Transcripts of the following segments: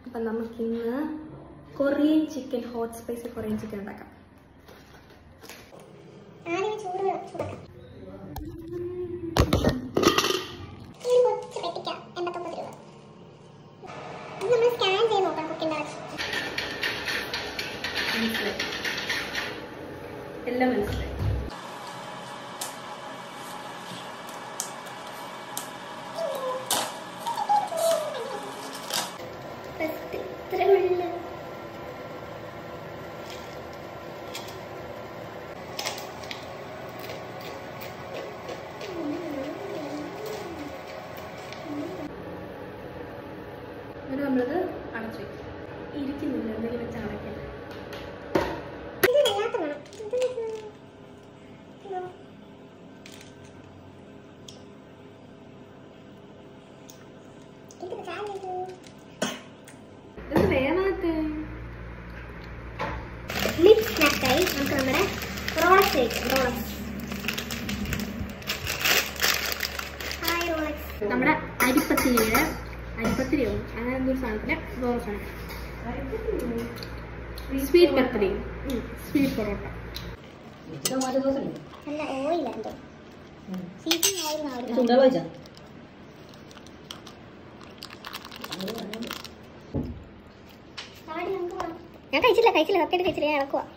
അപ്പം നമുക്കിന്ന് Korean chicken, hot spicy Korean chicken ഉണ്ടാക്കാം. എല്ലാം മനസ്സിലായി. അങ്ങനെ നമ്മളത് അടച്ചു ഇരിക്കുന്നില്ല, എന്തെങ്കിലും വെച്ച് അടയ്ക്കാം. ഇത് വേണാത്തെ ലിപ് സ്നാക്കായി നമുക്ക് നമ്മുടെ റോളക്സ് കഴിക്കാം. നമ്മുടെ അരിപ്പത്തിരിയുടെ അരിപ്പത്തിരിയോ അങ്ങനെ എന്തൊരു സാധനത്തിന്റെ റോളാണ്. Sweet pathiri, sweet porotta. നല്ല ഓയില എന്തോ സീസൺ ഓയിൽ. ഞാൻ കഴിച്ചില്ല കറക്റ്റായിട്ട് കഴിച്ചില്ല, ഞാൻ ഇളക്കുവാ.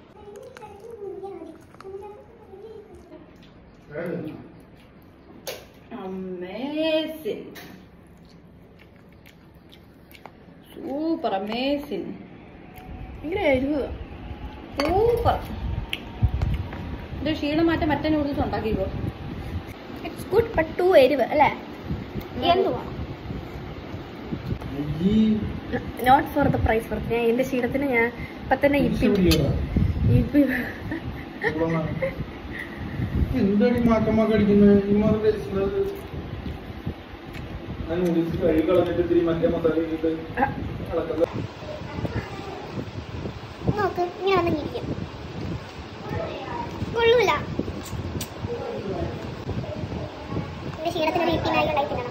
Super amazing. ഭയങ്കര എരിവ്. സൂപ്പർ. ഇത് ക്ഷീണം മാറ്റാൻ മറ്റേ നൂഡിൽസ് ഉണ്ടാക്കിക്കോ. ഇറ്റ്സ് ഗുഡ് ബട്ട് ടു എരിവ് അല്ലേ? എന്തുവാ not for the price worth. ഞാൻ എന്റെ ക്ഷീണത്തിന് ഞാൻ ഇപ്പൊ തന്നെ നോക്ക് ഇങ്ങനെ വന്നിരിക്കും. കൊള്ളൂല. എന്റെ ക്ഷീണത്തിന് വീട്ടിനായി ഉണ്ടായിട്ടില്ല.